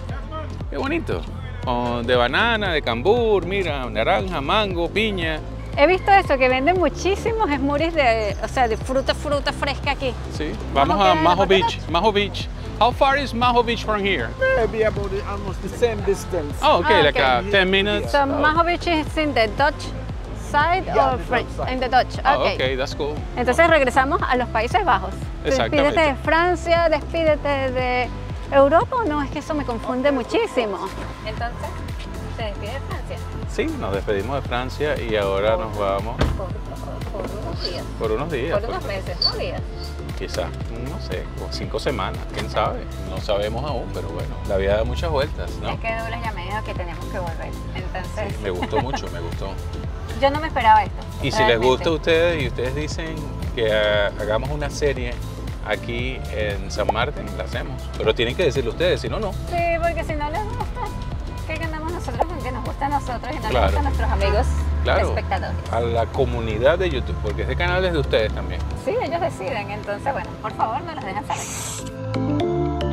Qué bonito. Oh, de banana, de cambur, mira, naranja, mango, piña. He visto eso, que venden muchísimos smoothies de, o sea, de fruta, fruta fresca aquí. Sí. Vamos Majo a queda Majo de Beach. Majo Beach. How far is Majo Beach from here? Maybe about the, almost the same distance. Oh, okay, Ah, like okay. uh, ten minutes. So Oh. Maho Beach is in the Dutch side Yeah, or the French? Dutch side. In the Dutch, Oh, okay. okay, that's cool. Entonces regresamos a los Países Bajos. Exactamente. Despídete de Francia, despídete de Europa, o no, es que eso me confunde muchísimo. Entonces, ¿se despide de Francia? Sí, nos despedimos de Francia y ahora nos vamos Por, por unos días, por unos días. por unos pues, meses, no días. quizás, no sé, o cinco semanas, quién sabe. No sabemos aún, pero bueno, la vida da muchas vueltas, ¿no? Es que Douglas ya me dijo que tenemos que volver. Entonces, Me gustó mucho, me gustó. yo no me esperaba esto. Y si les realmente. gusta a ustedes y ustedes dicen que eh, hagamos una serie aquí en San Martín, la hacemos. Pero tienen que decirlo ustedes, si no, no. Sí, porque si no les gusta, ¿qué ganamos nosotros con que nos gusta a nosotros y no Claro. les gusta a nuestros amigos Claro, espectadores? a la comunidad de YouTube, porque este canal es de ustedes también. Sí, ellos deciden, entonces bueno, por favor no los dejen saber.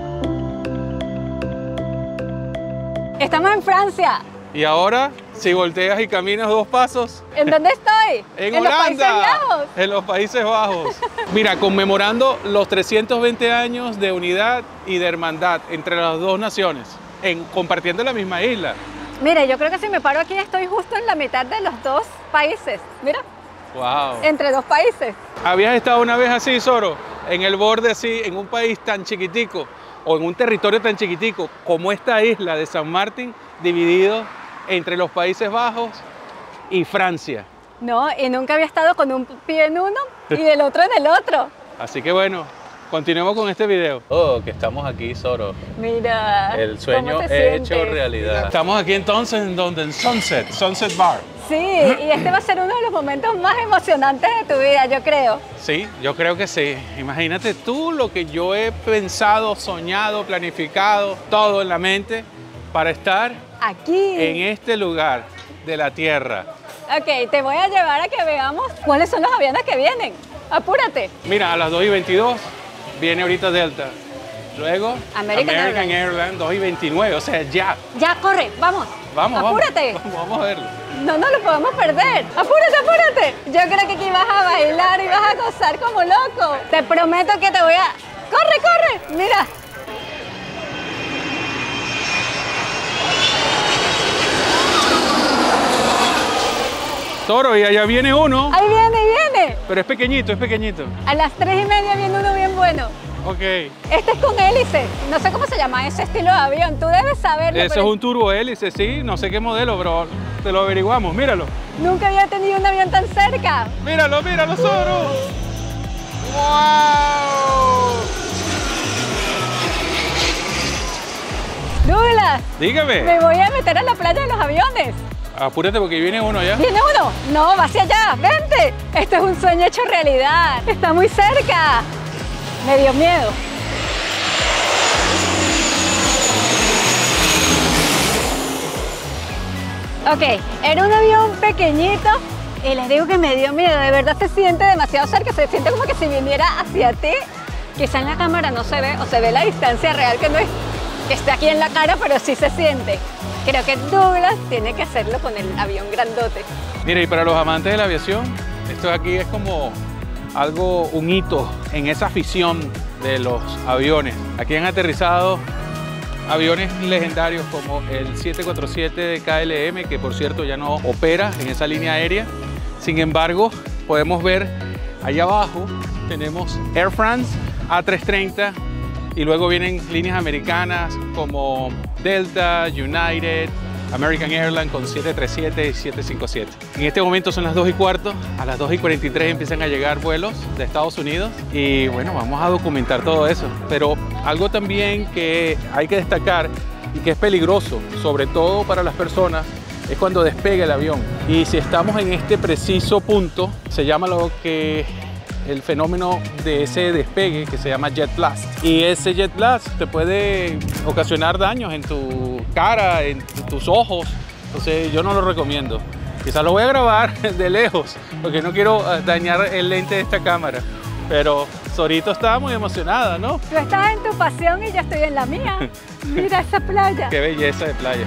Estamos en Francia. Y ahora, si volteas y caminas dos pasos, ¿En dónde estoy? en, los Países Holanda, Bajos. en los Países Bajos. Mira, conmemorando los trescientos veinte años de unidad y de hermandad entre las dos naciones, en, compartiendo la misma isla. Mira, yo creo que si me paro aquí estoy justo en la mitad de los dos países. Mira, Wow. entre dos países. ¿Habías estado una vez así, Soro? En el borde así, en un país tan chiquitico o en un territorio tan chiquitico como esta isla de San Martín, dividido entre los Países Bajos y Francia. No, y nunca había estado con un pie en uno y del otro en el otro. Así que bueno, continuemos con este video. Oh, que estamos aquí, Soro. Mira, El sueño ¿cómo te hecho sientes? realidad. Estamos aquí entonces en donde en Sunset, Sunset Bar. Sí, y este va a ser uno de los momentos más emocionantes de tu vida, yo creo. Sí, yo creo que sí. Imagínate tú lo que yo he pensado, soñado, planificado, todo en la mente para estar Aquí. en este lugar de la Tierra. Ok, te voy a llevar a que veamos cuáles son los aviones que vienen. Apúrate. Mira, a las dos y veintidós viene ahorita Delta. Luego American American Airlines. Airlines dos y veintinueve, o sea, ya. Ya, corre, vamos. Vamos, Apúrate. vamos. Vamos a verlo. No nos lo podemos perder. Apúrate, apúrate. Yo creo que aquí vas a bailar y vas a gozar como loco. Te prometo que te voy a... ¡Corre, corre! Mira. Toro, y allá viene uno, Ahí viene, ahí viene. pero es pequeñito, es pequeñito. A las tres y media viene uno bien bueno. Ok. Este es con hélice. No sé cómo se llama ese estilo de avión. Tú debes saberlo. Ese es pero un turbo hélice, sí, no sé qué modelo, pero te lo averiguamos. Míralo. Nunca había tenido un avión tan cerca. Míralo, míralo, Soro. ¡Wow! Douglas, Dígame. me voy a meter a la playa de los aviones. Apúrate porque viene uno allá. ¿Viene uno? No, va hacia allá. Vente. Esto es un sueño hecho realidad. Está muy cerca. Me dio miedo. Ok, era un avión pequeñito y les digo que me dio miedo. De verdad se siente demasiado cerca. Se siente como que si viniera hacia ti. Quizá en la cámara no se ve o se ve la distancia real que no es que esté aquí en la cara, pero sí se siente. Creo que Douglas tiene que hacerlo con el avión grandote. Mira, y para los amantes de la aviación, esto de aquí es como algo, un hito en esa afición de los aviones. Aquí han aterrizado aviones legendarios como el siete cuatro siete de K L M, que por cierto ya no opera en esa línea aérea. Sin embargo, podemos ver allá abajo, tenemos Air France A trescientos treinta y luego vienen líneas americanas como Delta, United, American Airlines con siete treinta y siete y siete cincuenta y siete. En este momento son las dos y cuarto, a las dos y cuarenta y tres empiezan a llegar vuelos de Estados Unidos y bueno, vamos a documentar todo eso. Pero algo también que hay que destacar y que es peligroso, sobre todo para las personas, es cuando despega el avión. Y si estamos en este preciso punto, se llama lo que el fenómeno de ese despegue que se llama jet blast. Y ese jet blast te puede ocasionar daños en tu cara, en tus ojos. Entonces yo no lo recomiendo. Quizás lo voy a grabar de lejos porque no quiero dañar el lente de esta cámara. Pero Sorito estaba muy emocionada, ¿no? Tú estás en tu pasión y yo estoy en la mía. Mira esa playa. Qué belleza de playa.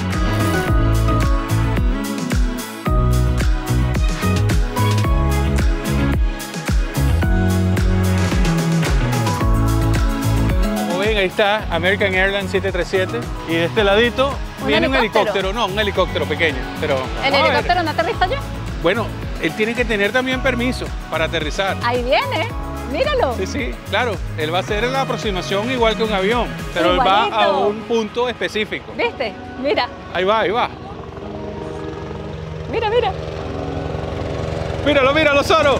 Ahí está American Airlines siete treinta y siete y de este ladito ¿Un viene un helicóptero? helicóptero, no, un helicóptero pequeño. Pero ¿El vamos a ver. helicóptero no aterriza allá? Bueno, él tiene que tener también permiso para aterrizar. Ahí viene, míralo. Sí, sí, claro, él va a hacer la aproximación igual que un avión, pero él va a Igualito. un punto específico. ¿Viste? Mira, Ahí va, ahí va. mira, mira. Míralo, míralo, Zoro.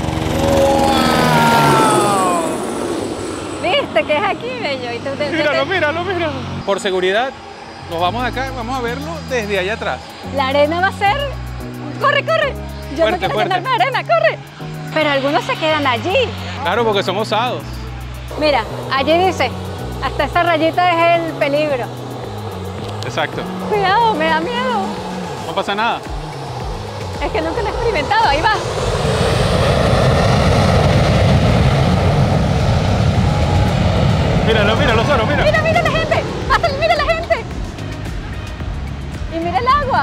¿Viste que es aquí, bello? Y tú te- Míralo, te- míralo, míralo. Por seguridad, nos vamos acá, vamos a verlo desde allá atrás. La arena va a ser... ¡Corre, corre! Yo Fuerte, no quiero fuerte. llenarme de arena, corre. Pero algunos se quedan allí. Claro, porque son osados. Mira, allí dice, hasta esa rayita es el peligro. Exacto. Cuidado, me da miedo. No pasa nada. Es que nunca lo he experimentado, ahí va. Míralo, míralo, Zoro, mira. Mira, mira la gente, pásale, mira la gente. Y mira el agua.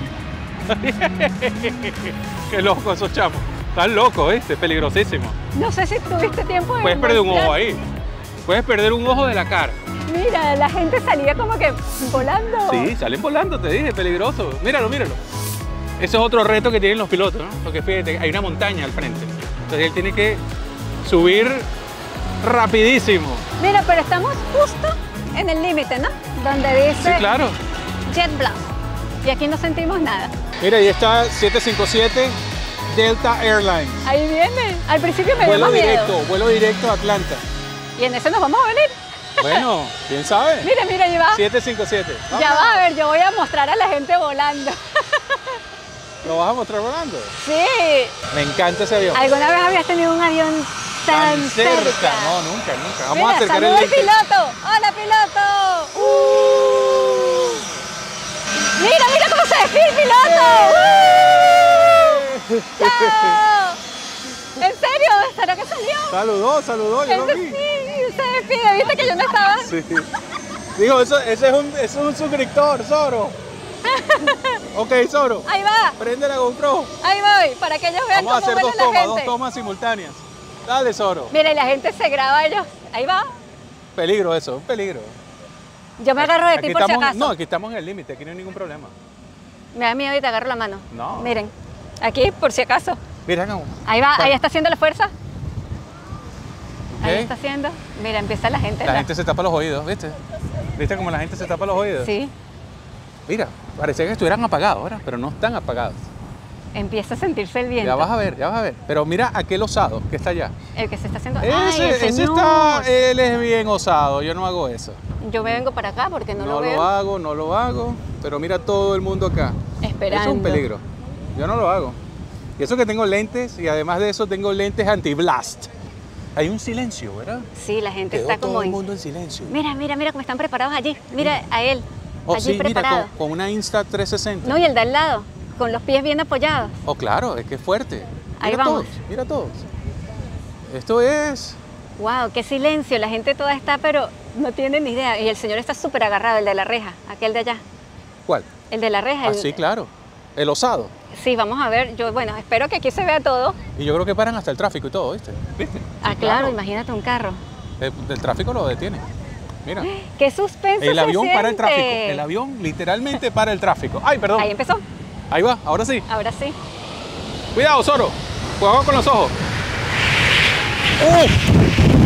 Qué loco esos chamos. Están locos, ¿viste? Peligrosísimo. No sé si tuviste tiempo de... Puedes perder un mostrar. ojo ahí. Puedes perder un ojo de la cara. Mira, la gente salía como que volando. Sí, salen volando, te dije, peligroso. Míralo, míralo. Ese es otro reto que tienen los pilotos, ¿no? Porque fíjate, hay una montaña al frente. Entonces él tiene que subir rapidísimo. Mira, pero estamos justo en el límite, ¿no? Donde dice Sí, claro. Jet Blast. Y aquí no sentimos nada. Mira, ahí está siete cincuenta y siete Delta Airlines. Ahí viene. Al principio me dio Vuelo más directo, miedo. vuelo directo a Atlanta. Y en ese nos vamos a venir. Bueno, ¿quién sabe? Mira, mira, ahí va. siete cincuenta y siete. Ya va, a ver, yo voy a mostrar a la gente volando. ¿Lo vas a mostrar volando? Sí. Me encanta ese avión. ¿Alguna vez habías tenido un avión tan, cerca? No, nunca, nunca. Vamos Mira, a acercar el saluda al lente. piloto. Hola, piloto. Uh. Mira, mira cómo se despide el piloto. Uh. ¡Chao! ¿En serio? ¿Será que salió? Saludó, saludó, yo lo Ese vi. sí, se despide. ¿Viste que yo no estaba? Sí. Digo, eso, ese, es un, ese es un suscriptor, Zoro. Ok, Zoro. Ahí va, Prende la GoPro. ahí voy, para que ellos vean Vamos a cómo hacer dos vuela la tomas, gente. dos tomas simultáneas. Dale, Zoro. Mira, y la gente se graba ellos. Ahí va. Peligro eso, un peligro. Yo me agarro de Aquí ti por si estamos, acaso. no, aquí estamos en el límite, aquí no hay ningún problema. Me da miedo y te agarro la mano. No. Miren, aquí por si acaso. Mira, no. Ahí va, Vale. ahí está haciendo la fuerza. Ahí Ok. está haciendo. Mira, empieza la gente. La ¿no? gente se tapa los oídos, ¿viste? ¿Viste cómo la gente se tapa los oídos? Sí, Mira, parecía que estuvieran apagados ahora, pero no están apagados. empieza a sentirse el viento. Ya vas a ver, ya vas a ver. Pero mira aquel osado que está allá. El que se está haciendo. Ese, ¡Ay, el ese señor! está, él es bien osado, yo no hago eso. Yo me vengo para acá porque no, No, lo lo, veo. hago, no lo hago, pero mira todo el mundo acá. Esperando. Eso es un peligro. Yo no lo hago. Y eso que tengo lentes y además de eso tengo lentes anti-blast. Hay un silencio, ¿verdad? Sí, la gente Quedó está todo como. el en- mundo en silencio. Mira, mira, mira cómo están preparados allí. Mira a él. Oh, allí sí, mira, preparado. con, con una Insta trescientos sesenta. No, y el de al lado, con los pies bien apoyados. Oh, claro, es que es fuerte. Ahí Mira vamos. todos, mira todos. Esto es... Wow, qué silencio. La gente toda está, pero no tiene ni idea. Y el señor está súper agarrado, el de la reja, aquel de allá. ¿Cuál? El de la reja. Ah, el- sí, claro. El osado. Sí, vamos a ver. Yo, bueno, espero que aquí se vea todo. Y yo creo que paran hasta el tráfico y todo, ¿viste? ¿Viste? Ah, Sí, claro, imagínate un carro. El, el tráfico lo detiene. Mira. ¡Qué suspenso El se avión para el siente! tráfico. El avión literalmente para el tráfico. Ay, perdón. Ahí empezó. Ahí va, ahora sí. Ahora sí. Cuidado, Zoro. Cuidado con los ojos. ¡Uh!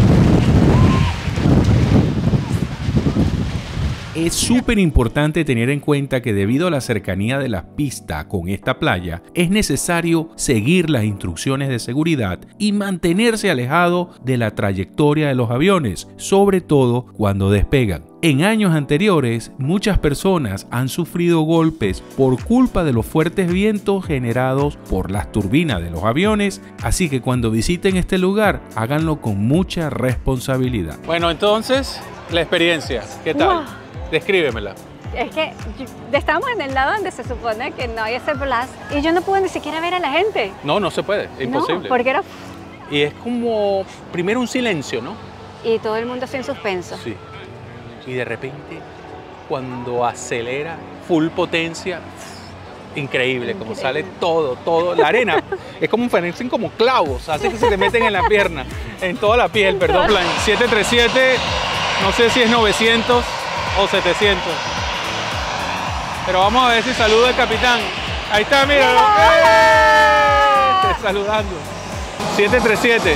Es súper importante tener en cuenta que debido a la cercanía de la pista con esta playa, es necesario seguir las instrucciones de seguridad y mantenerse alejado de la trayectoria de los aviones, sobre todo cuando despegan. En años anteriores, muchas personas han sufrido golpes por culpa de los fuertes vientos generados por las turbinas de los aviones, así que cuando visiten este lugar, háganlo con mucha responsabilidad. Bueno, entonces, la experiencia. ¿Qué tal? Wow. Descríbemela. Es que yo- estábamos en el lado donde se supone que no hay ese blast y yo no pude ni siquiera ver a la gente. No, no se puede. Es imposible. No, porque era... Y es como, primero un silencio, ¿no? Y todo el mundo sin suspenso. Sí. Y de repente, cuando acelera full potencia, increíble, como sale todo, todo. La arena es como un parecen como clavos, hace que se te meten en la pierna, en toda la piel, perdón. Plan siete tres siete, no sé si es novecientos o setecientos. Pero vamos a ver si saluda el capitán. Ahí está, mira. ¡Eh! Saludando. siete tres siete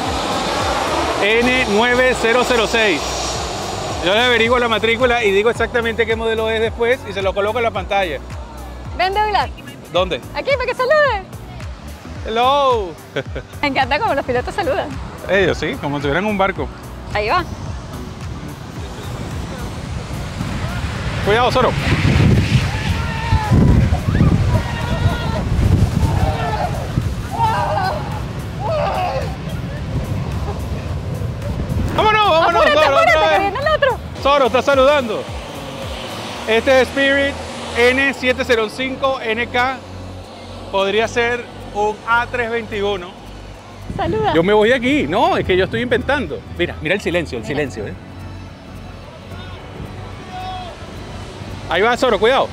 N nueve cero cero seis. Yo le averiguo la matrícula y digo exactamente qué modelo es después y se lo coloco en la pantalla. Ven, Douglas. ¿Dónde? Aquí para que salude. Hello. Me encanta como los pilotos saludan. Ellos sí, como si estuvieran en un barco. Ahí va. Cuidado, Zoro. Vámonos, vámonos, Apúrate, Zoro, apúrate, otra que vez. viene el otro. Zoro, está saludando. Este es Spirit N siete cero cinco N K. Podría ser un A tres veintiuno. Saluda. Yo me voy aquí. No, es que yo estoy inventando. Mira, mira el silencio, el Mira. silencio. ¿eh? Ahí va, Zoro, cuidado.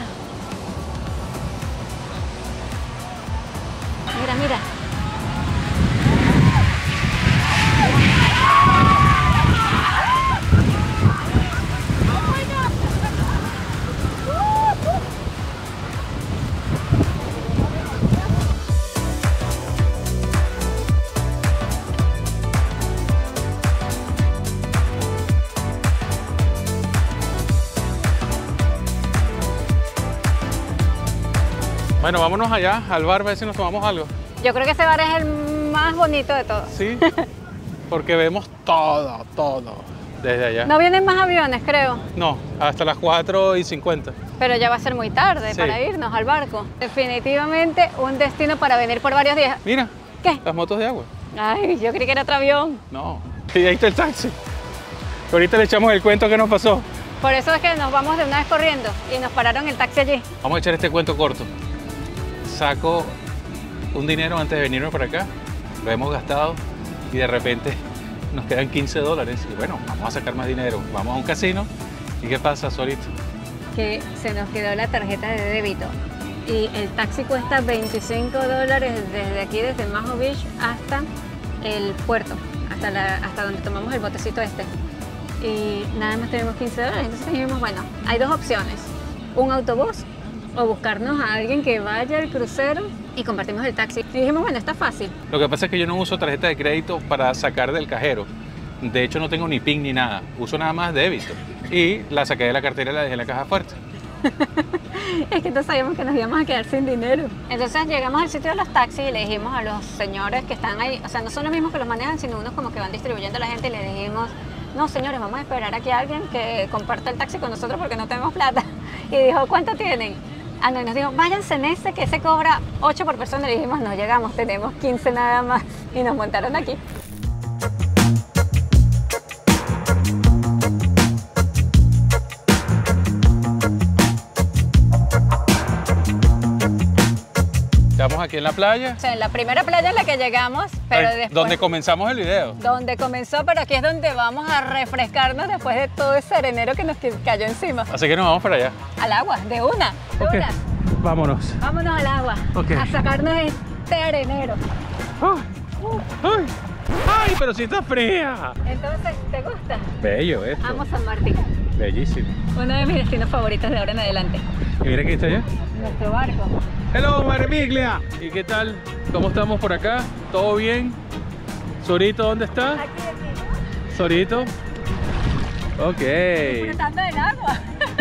Mira, mira. Bueno, vámonos allá al bar a ver si nos tomamos algo. Yo creo que ese bar es el más bonito de todos. Sí, porque vemos todo, todo desde allá. No vienen más aviones, creo. No, hasta las cuatro y cincuenta. Pero ya va a ser muy tarde Sí. para irnos al barco. Definitivamente un destino para venir por varios días. Mira, ¿Qué? las motos de agua. Ay, yo creí que era otro avión. No, y ahí está el taxi. Ahorita le echamos el cuento que nos pasó. Por eso es que nos vamos de una vez corriendo y nos pararon el taxi allí. Vamos a echar este cuento corto. Saco un dinero antes de venirme para acá, lo hemos gastado y de repente nos quedan quince dólares. Y bueno, vamos a sacar más dinero. Vamos a un casino. ¿Y qué pasa, Solito? Que se nos quedó la tarjeta de débito y el taxi cuesta veinticinco dólares desde aquí, desde Maho Beach hasta el puerto, hasta, la, hasta donde tomamos el botecito este. Y nada más tenemos quince dólares, entonces dijimos, bueno, hay dos opciones, un autobús o buscarnos a alguien que vaya al crucero y compartimos el taxi. Y dijimos, bueno, está fácil. Lo que pasa es que yo no uso tarjeta de crédito para sacar del cajero. De hecho, no tengo ni PIN ni nada. Uso nada más débito. Y la saqué de la cartera y la dejé en la caja fuerte. Es que entonces sabíamos que nos íbamos a quedar sin dinero. Entonces llegamos al sitio de los taxis y le dijimos a los señores que están ahí, o sea, no son los mismos que los manejan, sino unos como que van distribuyendo a la gente y le dijimos, no señores, vamos a esperar aquí a alguien que comparta el taxi con nosotros porque no tenemos plata. Y dijo, ¿cuánto tienen? Ah, no, y nos dijo, váyanse en ese que ese cobra ocho por persona. Y le dijimos, no llegamos, tenemos quince nada más. Y nos montaron aquí. Ya Estamos aquí en la playa, O sea, en la primera playa en la que llegamos, pero eh, después... donde comenzamos el video. Donde comenzó, pero aquí es donde vamos a refrescarnos después de todo ese arenero que nos ca- cayó encima. Así que nos vamos para allá. Al agua, de una, de una. Vámonos. Vámonos al agua, Ok. a sacarnos este arenero. ¡Ay! ¡Ay, pero sí está fría! Entonces, ¿te gusta? Bello esto. Amo San Martín, Bellísimo. uno de mis destinos favoritos de ahora en adelante. Y mira quién está allá. Nuestro barco. Hello, Marmiglia. ¿Y qué tal? ¿Cómo estamos por acá? ¿Todo bien? ¿Sorito dónde está? Aquí, aquí, ¿Sorito? Ok. disfrutando del agua.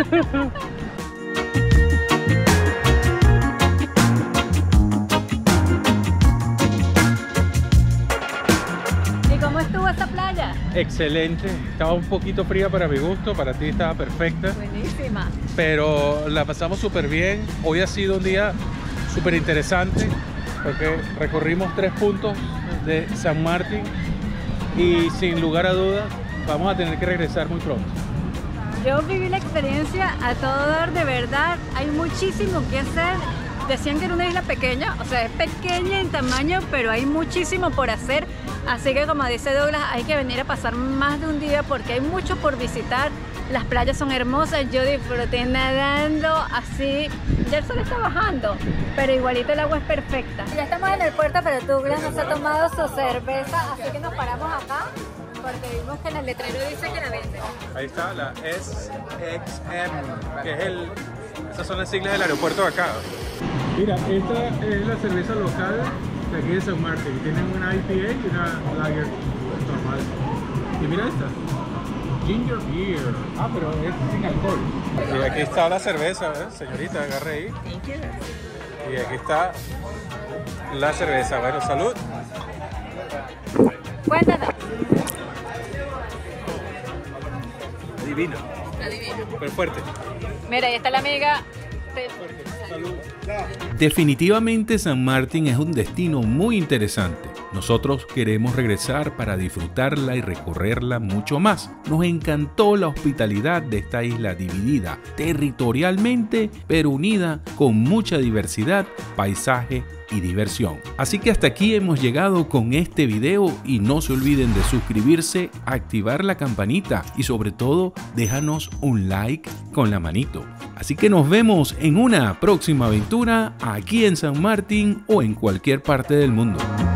¿Y cómo estuvo esa playa? Excelente. Estaba un poquito fría para mi gusto, para ti estaba perfecta. Buenísima. Pero la pasamos súper bien. Hoy ha sido un día súper interesante porque recorrimos tres puntos de San Martín y sin lugar a dudas vamos a tener que regresar muy pronto. Yo viví la experiencia a todo dar, de verdad, hay muchísimo que hacer. Decían que era una isla pequeña, o sea, es pequeña en tamaño, pero hay muchísimo por hacer. Así que como dice Douglas, hay que venir a pasar más de un día porque hay mucho por visitar. Las playas son hermosas, yo disfruté nadando así. Ya el sol está bajando, pero igualito el agua es perfecta. Ya estamos en el puerto, pero Douglas nos ha tomado su cerveza, así que nos paramos acá porque vimos que en el letrero dice que la venden. Ahí está la S X M, que es el... Esas son las siglas del aeropuerto de acá. Mira, esta es la cerveza local de aquí de San Martín. Tienen una I P A y una lager normal. Y mira esta. Ginger beer. Ah, pero es sin alcohol. Y aquí está la cerveza, ¿ves? Señorita, agarre ahí. Y aquí está la cerveza. Bueno, salud. Cuéntanos. Divino. Súper fuerte. Mira, ahí está la amiga. Definitivamente San Martín es un destino muy interesante. Nosotros queremos regresar para disfrutarla y recorrerla mucho más. Nos encantó la hospitalidad de esta isla dividida territorialmente, pero unida con mucha diversidad, paisaje y diversión. Así que hasta aquí hemos llegado con este video y no se olviden de suscribirse, activar la campanita y sobre todo déjanos un like con la manito. Así que nos vemos en una próxima aventura aquí en San Martín o en cualquier parte del mundo.